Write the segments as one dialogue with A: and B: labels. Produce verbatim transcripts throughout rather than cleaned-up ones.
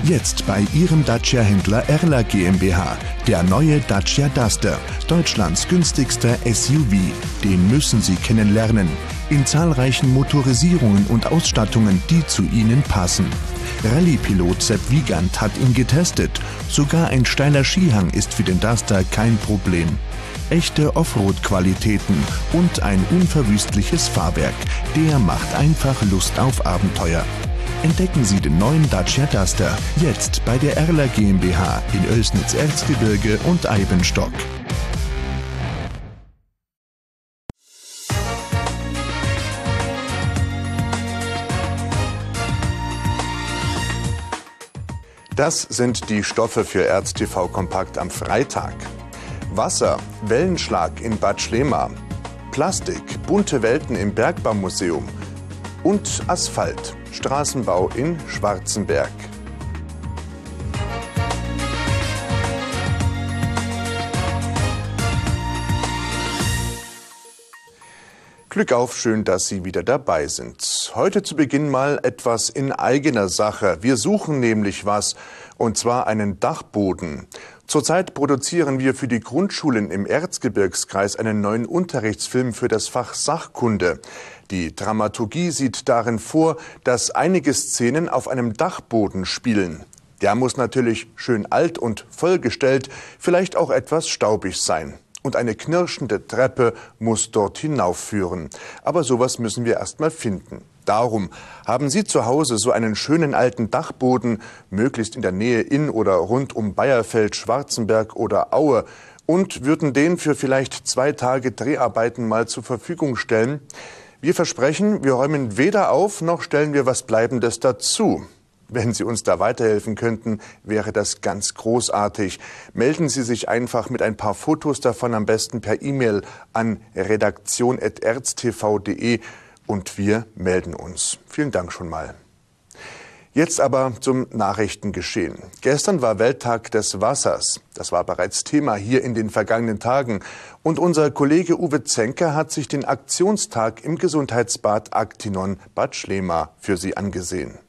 A: Jetzt bei Ihrem Dacia-Händler Erler GmbH. Der neue Dacia Duster, Deutschlands günstigster S U V. Den müssen Sie kennenlernen. In zahlreichen Motorisierungen und Ausstattungen, die zu Ihnen passen. Rallye-Pilot Sepp Wiegand hat ihn getestet. Sogar ein steiler Skihang ist für den Duster kein Problem. Echte Offroad-Qualitäten und ein unverwüstliches Fahrwerk. Der macht einfach Lust auf Abenteuer. Entdecken Sie den neuen Dacia Duster jetzt bei der Erler GmbH in Oelsnitz-Erzgebirge und Eibenstock. Das sind die Stoffe für Erz T V Kompakt am Freitag. Wasser, Wellenschlag in Bad Schlema, Plastik, bunte Welten im Bergbaumuseum und Asphalt, Straßenbau in Schwarzenberg. Glück auf, schön, dass Sie wieder dabei sind. Heute zu Beginn mal etwas in eigener Sache. Wir suchen nämlich was, und zwar einen Dachboden. Zurzeit produzieren wir für die Grundschulen im Erzgebirgskreis einen neuen Unterrichtsfilm für das Fach Sachkunde. Die Dramaturgie sieht darin vor, dass einige Szenen auf einem Dachboden spielen. Der muss natürlich schön alt und vollgestellt, vielleicht auch etwas staubig sein. Und eine knirschende Treppe muss dort hinaufführen. Aber sowas müssen wir erst mal finden. Darum haben Sie zu Hause so einen schönen alten Dachboden, möglichst in der Nähe in oder rund um Bayerfeld, Schwarzenberg oder Aue, und würden den für vielleicht zwei Tage Dreharbeiten mal zur Verfügung stellen. Wir versprechen, wir räumen weder auf, noch stellen wir was Bleibendes dazu. Wenn Sie uns da weiterhelfen könnten, wäre das ganz großartig. Melden Sie sich einfach mit ein paar Fotos davon, am besten per E-Mail an redaktion at erztv punkt de, und wir melden uns. Vielen Dank schon mal. Jetzt aber zum Nachrichtengeschehen. Gestern war Welttag des Wassers. Das war bereits Thema hier in den vergangenen Tagen. Und unser Kollege Uwe Zenker hat sich den Aktionstag im Gesundheitsbad Actinon Bad Schlema für Sie angesehen.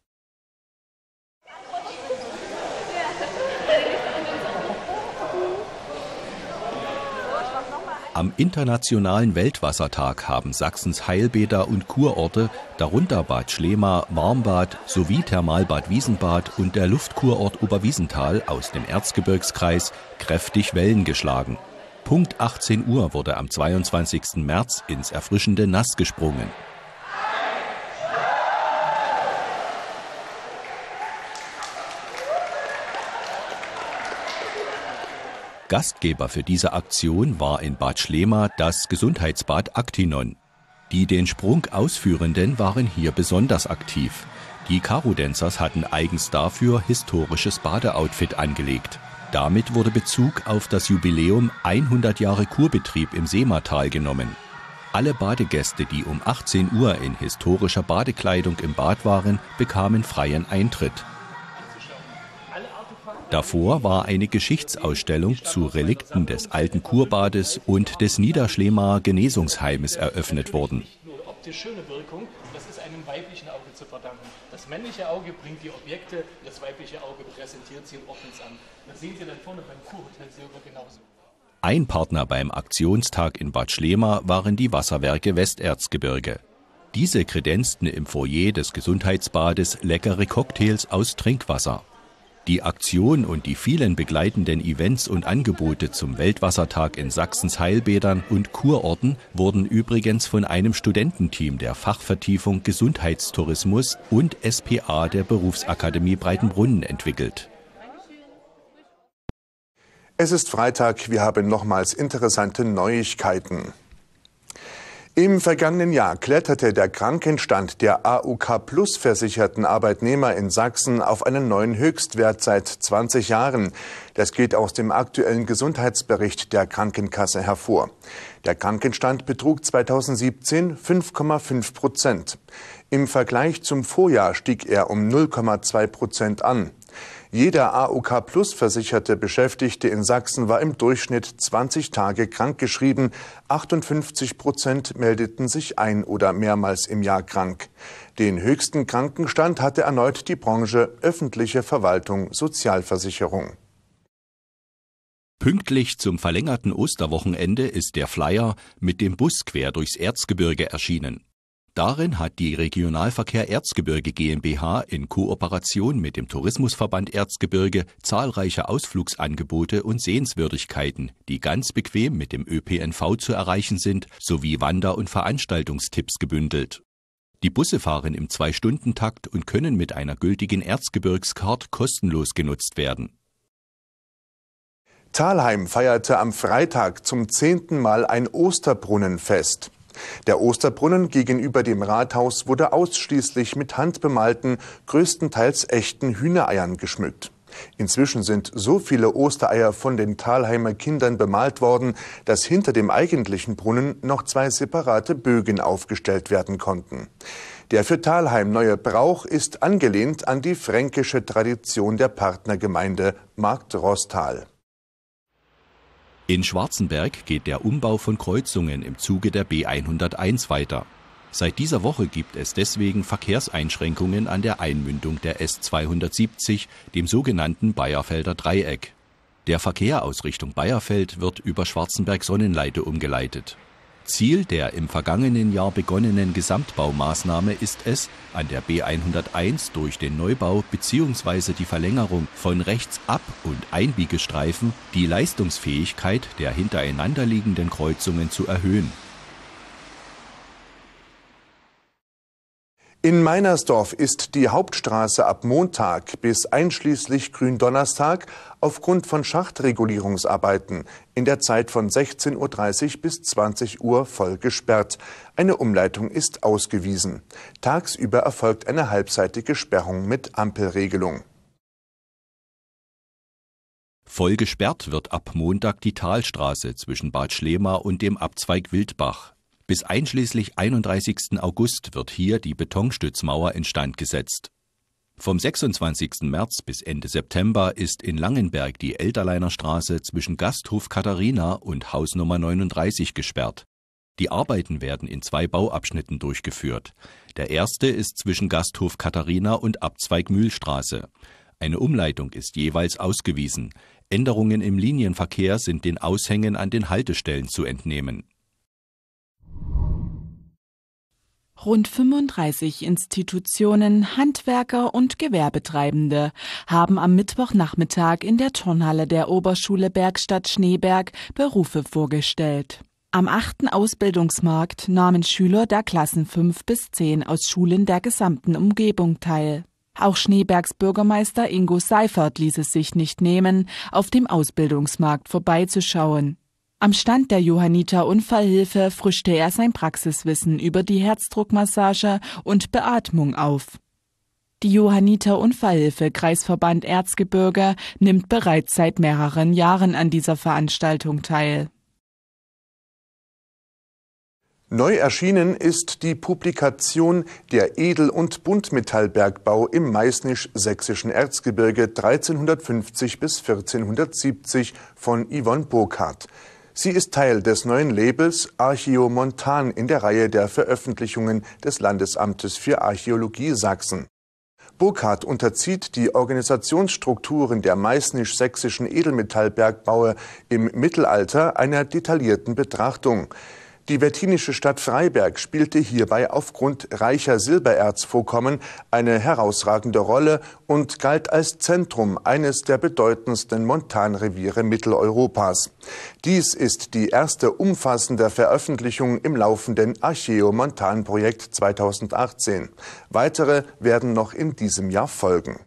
B: Am Internationalen Weltwassertag haben Sachsens Heilbäder und Kurorte, darunter Bad Schlema, Warmbad sowie Thermalbad Wiesenbad und der Luftkurort Oberwiesenthal aus dem Erzgebirgskreis, kräftig Wellen geschlagen. Punkt achtzehn Uhr wurde am zweiundzwanzigsten März ins erfrischende Nass gesprungen. Gastgeber für diese Aktion war in Bad Schlema das Gesundheitsbad Actinon. Die den Sprung Ausführenden waren hier besonders aktiv. Die Karo-Dancers hatten eigens dafür historisches Badeoutfit angelegt. Damit wurde Bezug auf das Jubiläum hundert Jahre Kurbetrieb im Seematal genommen. Alle Badegäste, die um achtzehn Uhr in historischer Badekleidung im Bad waren, bekamen freien Eintritt. Davor war eine Geschichtsausstellung zu Relikten des alten Kurbades und des Niederschlemaer Genesungsheimes eröffnet worden.
C: Nicht nur optisch schöne Wirkung, das ist einem weiblichen Auge zu verdanken. Das männliche Auge bringt die Objekte, das weibliche Auge präsentiert sie und ordnet es an. Das sehen Sie dann vorne beim Kurhotel Silber genauso.
B: Ein Partner beim Aktionstag in Bad Schlema waren die Wasserwerke Westerzgebirge. Diese kredenzten im Foyer des Gesundheitsbades leckere Cocktails aus Trinkwasser. Die Aktion und die vielen begleitenden Events und Angebote zum Weltwassertag in Sachsens Heilbädern und Kurorten wurden übrigens von einem Studententeam der Fachvertiefung Gesundheitstourismus und S P A der Berufsakademie Breitenbrunnen entwickelt.
A: Es ist Freitag, wir haben nochmals interessante Neuigkeiten. Im vergangenen Jahr kletterte der Krankenstand der A U K-Plus-versicherten Arbeitnehmer in Sachsen auf einen neuen Höchstwert seit zwanzig Jahren. Das geht aus dem aktuellen Gesundheitsbericht der Krankenkasse hervor. Der Krankenstand betrug zweitausendsiebzehn fünf Komma fünf Prozent. Im Vergleich zum Vorjahr stieg er um null Komma zwei Prozent an. Jeder A O K Plus versicherte Beschäftigte in Sachsen war im Durchschnitt zwanzig Tage krankgeschrieben. achtundfünfzig Prozent meldeten sich ein oder mehrmals im Jahr krank. Den höchsten Krankenstand hatte erneut die Branche öffentliche Verwaltung, Sozialversicherung.
B: Pünktlich zum verlängerten Osterwochenende ist der Flyer mit dem Bus quer durchs Erzgebirge erschienen. Darin hat die Regionalverkehr Erzgebirge GmbH in Kooperation mit dem Tourismusverband Erzgebirge zahlreiche Ausflugsangebote und Sehenswürdigkeiten, die ganz bequem mit dem Ö P N V zu erreichen sind, sowie Wander- und Veranstaltungstipps gebündelt. Die Busse fahren im Zwei-Stunden-Takt und können mit einer gültigen Erzgebirgskarte kostenlos genutzt werden.
A: Thalheim feierte am Freitag zum zehnten Mal ein Osterbrunnenfest. Der Osterbrunnen gegenüber dem Rathaus wurde ausschließlich mit handbemalten, größtenteils echten Hühnereiern geschmückt. Inzwischen sind so viele Ostereier von den Thalheimer Kindern bemalt worden, dass hinter dem eigentlichen Brunnen noch zwei separate Bögen aufgestellt werden konnten. Der für Thalheim neue Brauch ist angelehnt an die fränkische Tradition der Partnergemeinde Markt Roßtal.
B: In Schwarzenberg geht der Umbau von Kreuzungen im Zuge der B hunderteins weiter. Seit dieser Woche gibt es deswegen Verkehrseinschränkungen an der Einmündung der S zweihundertsiebzig, dem sogenannten Bayerfelder Dreieck. Der Verkehr aus Richtung Bayerfeld wird über Schwarzenberg-Sonnenleite umgeleitet. Ziel der im vergangenen Jahr begonnenen Gesamtbaumaßnahme ist es, an der B hunderteins durch den Neubau bzw. die Verlängerung von Rechtsab- und Einbiegestreifen die Leistungsfähigkeit der hintereinander liegenden Kreuzungen zu erhöhen.
A: In Meinersdorf ist die Hauptstraße ab Montag bis einschließlich Gründonnerstag aufgrund von Schachtregulierungsarbeiten in der Zeit von sechzehn Uhr dreißig bis zwanzig Uhr voll gesperrt. Eine Umleitung ist ausgewiesen. Tagsüber erfolgt eine halbseitige Sperrung mit Ampelregelung.
B: Voll gesperrt wird ab Montag die Talstraße zwischen Bad Schlema und dem Abzweig Wildbach. Bis einschließlich einunddreißigsten August wird hier die Betonstützmauer instand gesetzt. Vom sechsundzwanzigsten März bis Ende September ist in Langenberg die Elterleiner Straße zwischen Gasthof Katharina und Hausnummer neununddreißig gesperrt. Die Arbeiten werden in zwei Bauabschnitten durchgeführt. Der erste ist zwischen Gasthof Katharina und Abzweig Mühlstraße. Eine Umleitung ist jeweils ausgewiesen. Änderungen im Linienverkehr sind den Aushängen an den Haltestellen zu entnehmen.
D: Rund fünfunddreißig Institutionen, Handwerker und Gewerbetreibende haben am Mittwochnachmittag in der Turnhalle der Oberschule Bergstadt Schneeberg Berufe vorgestellt. Am achten Ausbildungsmarkt nahmen Schüler der Klassen fünf bis zehn aus Schulen der gesamten Umgebung teil. Auch Schneebergs Bürgermeister Ingo Seifert ließ es sich nicht nehmen, auf dem Ausbildungsmarkt vorbeizuschauen. Am Stand der Johanniter Unfallhilfe frischte er sein Praxiswissen über die Herzdruckmassage und Beatmung auf. Die Johanniter Unfallhilfe Kreisverband Erzgebirge nimmt bereits seit mehreren Jahren an dieser Veranstaltung teil.
A: Neu erschienen ist die Publikation Der Edel- und Buntmetallbergbau im meißnisch-sächsischen Erzgebirge dreizehnhundertfünfzig bis vierzehnhundertsiebzig von Yvonne Burkhardt. Sie ist Teil des neuen Labels Archäomontan in der Reihe der Veröffentlichungen des Landesamtes für Archäologie Sachsen. Burkhardt unterzieht die Organisationsstrukturen der meißnisch-sächsischen Edelmetallbergbaue im Mittelalter einer detaillierten Betrachtung. Die wettinische Stadt Freiberg spielte hierbei aufgrund reicher Silbererzvorkommen eine herausragende Rolle und galt als Zentrum eines der bedeutendsten Montanreviere Mitteleuropas. Dies ist die erste umfassende Veröffentlichung im laufenden Archäo-Montan-Projekt zweitausendachtzehn. Weitere werden noch in diesem Jahr folgen.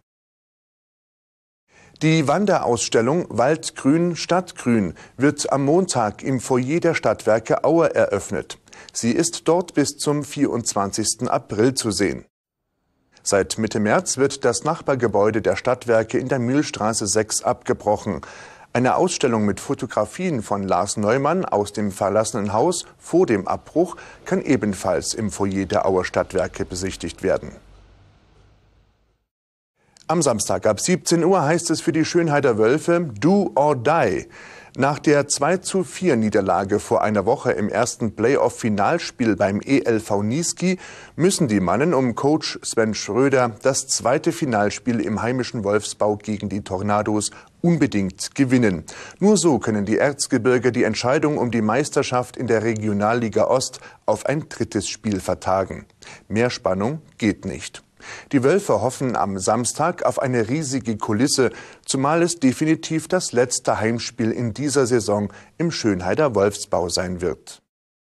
A: Die Wanderausstellung Waldgrün, Stadtgrün wird am Montag im Foyer der Stadtwerke Aue eröffnet. Sie ist dort bis zum vierundzwanzigsten April zu sehen. Seit Mitte März wird das Nachbargebäude der Stadtwerke in der Mühlstraße sechs abgebrochen. Eine Ausstellung mit Fotografien von Lars Neumann aus dem verlassenen Haus vor dem Abbruch kann ebenfalls im Foyer der Auer Stadtwerke besichtigt werden. Am Samstag ab siebzehn Uhr heißt es für die Schönheider Wölfe Do or Die. Nach der zwei zu vier Niederlage vor einer Woche im ersten Playoff-Finalspiel beim E L V Niesky müssen die Mannen um Coach Sven Schröder das zweite Finalspiel im heimischen Wolfsbau gegen die Tornados unbedingt gewinnen. Nur so können die Erzgebirger die Entscheidung um die Meisterschaft in der Regionalliga Ost auf ein drittes Spiel vertagen. Mehr Spannung geht nicht. Die Wölfe hoffen am Samstag auf eine riesige Kulisse, zumal es definitiv das letzte Heimspiel in dieser Saison im Schönheider Wolfsbau sein wird.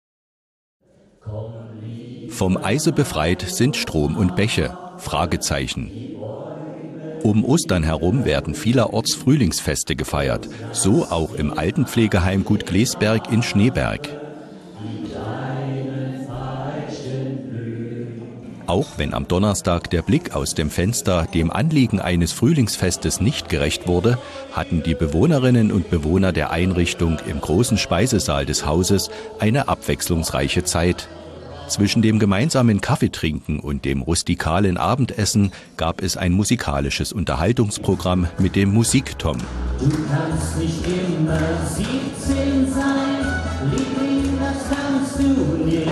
B: Vom Eise befreit sind Strom und Bäche? Fragezeichen. Um Ostern herum werden vielerorts Frühlingsfeste gefeiert, so auch im Altenpflegeheim Gut Glesberg in Schneeberg. Auch wenn am Donnerstag der Blick aus dem Fenster dem Anliegen eines Frühlingsfestes nicht gerecht wurde, hatten die Bewohnerinnen und Bewohner der Einrichtung im großen Speisesaal des Hauses eine abwechslungsreiche Zeit. Zwischen dem gemeinsamen Kaffeetrinken und dem rustikalen Abendessen gab es ein musikalisches Unterhaltungsprogramm mit dem Musiktom.
E: Du kannst nicht immer siebzehn sein, Liebling, das kannst du nicht.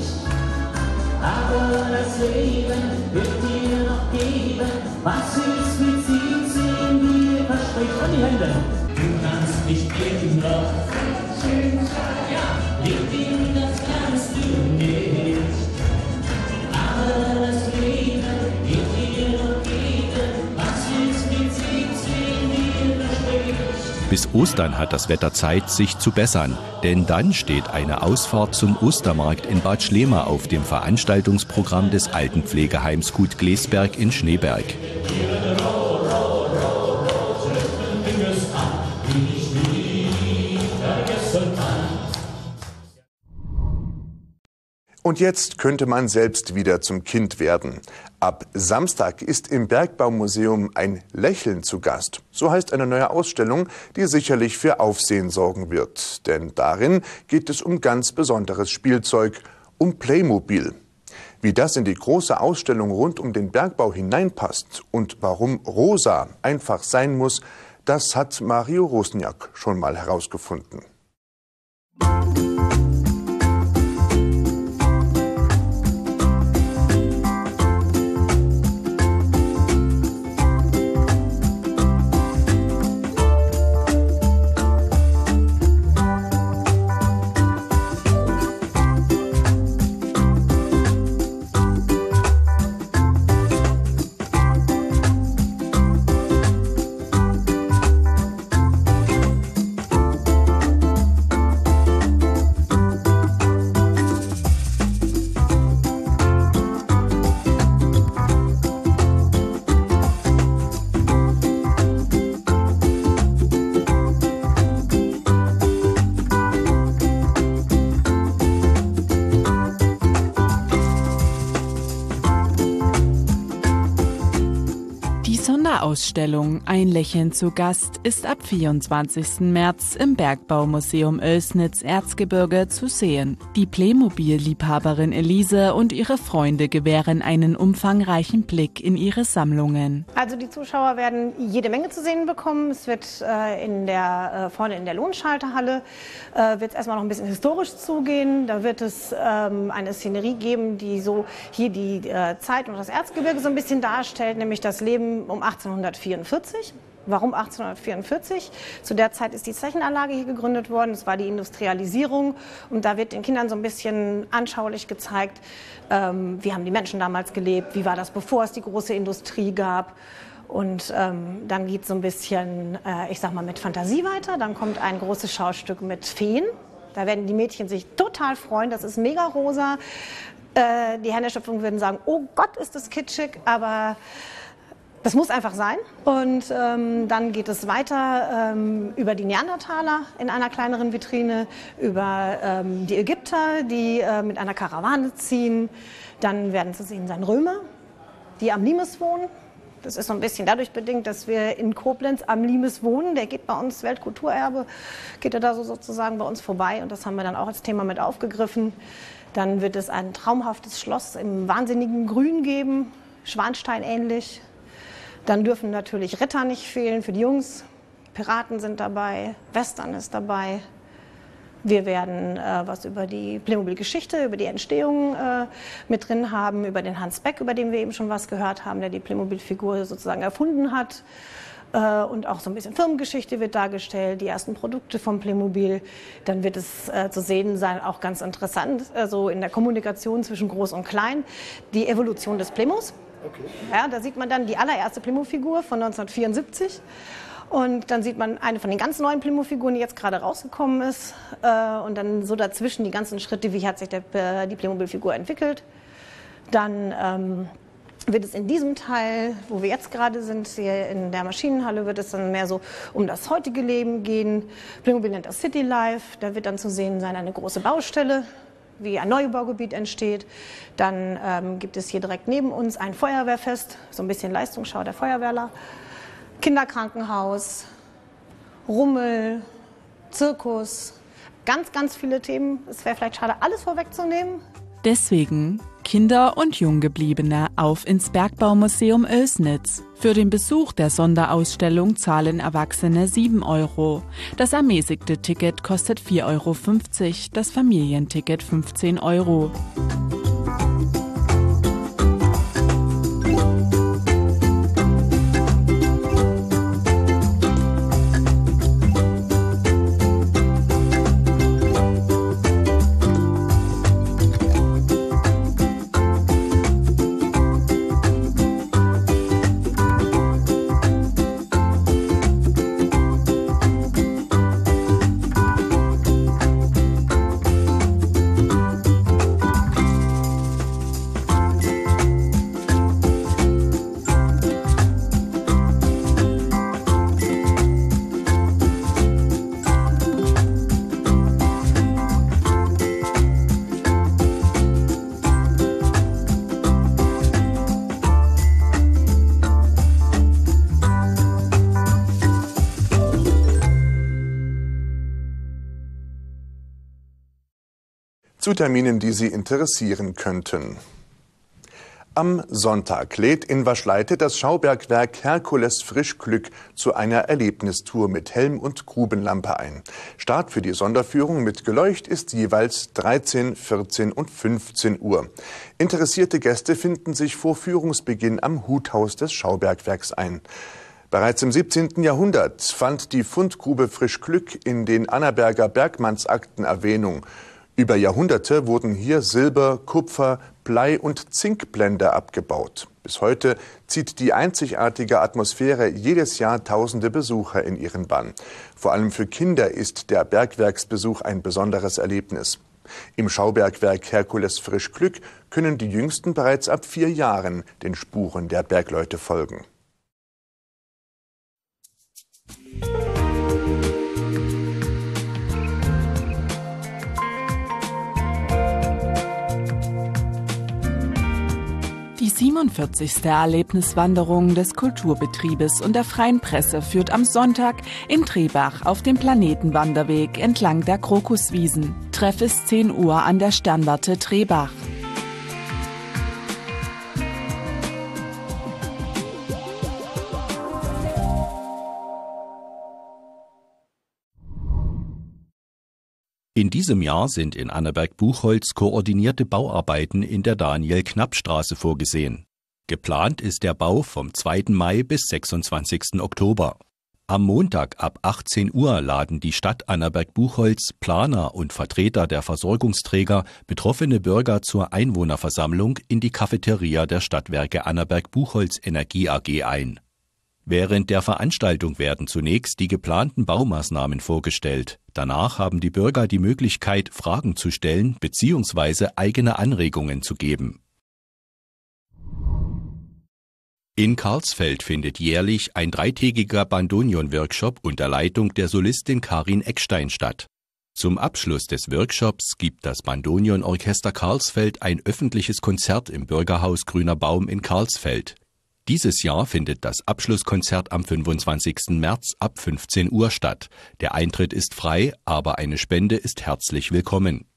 E: Aber das Leben wird dir noch geben, was ist mit siebzehn dir verspricht. An die Hände. Du kannst nicht immer schön sein, ja, Liebling, das kannst du nicht. Aber das Leben wird dir noch geben, was ist mit siebzehn dir verspricht.
B: Bis Ostern hat das Wetter Zeit, sich zu bessern, denn dann steht eine Ausfahrt zum Ostermarkt in Bad Schlema auf dem Veranstaltungsprogramm des Altenpflegeheims Gut Glesberg in Schneeberg.
A: Und jetzt könnte man selbst wieder zum Kind werden. Ab Samstag ist im Bergbaumuseum ein Lächeln zu Gast. So heißt eine neue Ausstellung, die sicherlich für Aufsehen sorgen wird. Denn darin geht es um ganz besonderes Spielzeug, um Playmobil. Wie das in die große Ausstellung rund um den Bergbau hineinpasst und warum rosa einfach sein muss, das hat Mario Rosniak schon mal herausgefunden.
D: Ausstellung Ein Lächeln zu Gast ist ab vierundzwanzigsten März im Bergbaumuseum Oelsnitz-Erzgebirge zu sehen. Die Playmobil-Liebhaberin Elise und ihre Freunde gewähren einen umfangreichen Blick in ihre Sammlungen.
F: Also die Zuschauer werden jede Menge zu sehen bekommen. Es wird äh, in der, äh, vorne in der Lohnschalterhalle äh, wird es erstmal noch ein bisschen historisch zugehen. Da wird es ähm, eine Szenerie geben, die so hier die äh, Zeit und das Erzgebirge so ein bisschen darstellt, nämlich das Leben um achtzehnhundertvierundvierzig. Warum achtzehnhundertvierundvierzig? Zu der Zeit ist die Zechenanlage hier gegründet worden. Es war die Industrialisierung und da wird den Kindern so ein bisschen anschaulich gezeigt, ähm, wie haben die Menschen damals gelebt, wie war das, bevor es die große Industrie gab. Und ähm, dann geht es so ein bisschen, äh, ich sag mal, mit Fantasie weiter. Dann kommt ein großes Schaustück mit Feen. Da werden die Mädchen sich total freuen. Das ist mega rosa. Äh, die Herren der Schöpfung würden sagen, oh Gott, ist das kitschig, aber das muss einfach sein. Und ähm, dann geht es weiter ähm, über die Neandertaler in einer kleineren Vitrine, über ähm, die Ägypter, die äh, mit einer Karawane ziehen. Dann werden zu sehen sein Römer, die am Limes wohnen. Das ist so ein bisschen dadurch bedingt, dass wir in Koblenz am Limes wohnen. Der geht bei uns Weltkulturerbe, geht er da so sozusagen bei uns vorbei. Und das haben wir dann auch als Thema mit aufgegriffen. Dann wird es ein traumhaftes Schloss im wahnsinnigen Grün geben, Schwanstein ähnlich. Dann dürfen natürlich Ritter nicht fehlen für die Jungs. Piraten sind dabei, Western ist dabei. Wir werden äh, was über die Playmobil-Geschichte, über die Entstehung äh, mit drin haben, über den Hans Beck, über den wir eben schon was gehört haben, der die Playmobil-Figur sozusagen erfunden hat. Äh, und auch so ein bisschen Firmengeschichte wird dargestellt, die ersten Produkte von Playmobil. Dann wird es äh, zu sehen sein, auch ganz interessant, also in der Kommunikation zwischen Groß und Klein, die Evolution des Playmos. Okay. Ja, da sieht man dann die allererste Playmo-Figur von neunzehnhundertvierundsiebzig. Und dann sieht man eine von den ganz neuen Playmo-Figuren, die jetzt gerade rausgekommen ist. Und dann so dazwischen die ganzen Schritte, wie hat sich der, die Playmobil-Figur entwickelt. Dann ähm, wird es in diesem Teil, wo wir jetzt gerade sind, hier in der Maschinenhalle, wird es dann mehr so um das heutige Leben gehen. Playmobil nennt das City Life. Da wird dann zu sehen sein eine große Baustelle, wie ein Neubaugebiet entsteht. Dann ähm, gibt es hier direkt neben uns ein Feuerwehrfest, so ein bisschen Leistungsschau der Feuerwehrler. Kinderkrankenhaus, Rummel, Zirkus, ganz, ganz viele Themen. Es wäre vielleicht schade, alles vorwegzunehmen.
D: Deswegen Kinder und Junggebliebene auf ins Bergbaumuseum Oelsnitz. Für den Besuch der Sonderausstellung zahlen Erwachsene sieben Euro. Das ermäßigte Ticket kostet vier Euro fünfzig, das Familienticket fünfzehn Euro.
A: Zu Terminen, die Sie interessieren könnten. Am Sonntag lädt in Waschleite das Schaubergwerk Herkules Frischglück zu einer Erlebnistour mit Helm und Grubenlampe ein. Start für die Sonderführung mit Geleucht ist jeweils dreizehn, vierzehn und fünfzehn Uhr. Interessierte Gäste finden sich vor Führungsbeginn am Huthaus des Schaubergwerks ein. Bereits im siebzehnten Jahrhundert fand die Fundgrube Frischglück in den Annaberger Bergmannsakten Erwähnung. Über Jahrhunderte wurden hier Silber, Kupfer, Blei- und Zinkblende abgebaut. Bis heute zieht die einzigartige Atmosphäre jedes Jahr tausende Besucher in ihren Bann. Vor allem für Kinder ist der Bergwerksbesuch ein besonderes Erlebnis. Im Schaubergwerk Herkules Frischglück können die Jüngsten bereits ab vier Jahren den Spuren der Bergleute folgen.
D: Die siebenundvierzigste Erlebniswanderung des Kulturbetriebes und der Freien Presse führt am Sonntag in Trebach auf dem Planetenwanderweg entlang der Krokuswiesen. Treff ist zehn Uhr an der Sternwarte Trebach.
B: In diesem Jahr sind in Annaberg-Buchholz koordinierte Bauarbeiten in der Daniel-Knapp-Straße vorgesehen. Geplant ist der Bau vom zweiten Mai bis sechsundzwanzigsten Oktober. Am Montag ab achtzehn Uhr laden die Stadt Annaberg-Buchholz, Planer und Vertreter der Versorgungsträger betroffene Bürger zur Einwohnerversammlung in die Cafeteria der Stadtwerke Annaberg-Buchholz Energie A G ein. Während der Veranstaltung werden zunächst die geplanten Baumaßnahmen vorgestellt. Danach haben die Bürger die Möglichkeit, Fragen zu stellen bzw. eigene Anregungen zu geben. In Karlsfeld findet jährlich ein dreitägiger Bandoneon-Workshop unter Leitung der Solistin Karin Eckstein statt. Zum Abschluss des Workshops gibt das Bandoneon-Orchester Karlsfeld ein öffentliches Konzert im Bürgerhaus Grüner Baum in Karlsfeld. Dieses Jahr findet das Abschlusskonzert am fünfundzwanzigsten März ab fünfzehn Uhr statt. Der Eintritt ist frei, aber eine Spende ist herzlich willkommen.